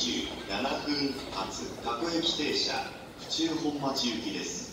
7分発各駅停車府中本町行きです。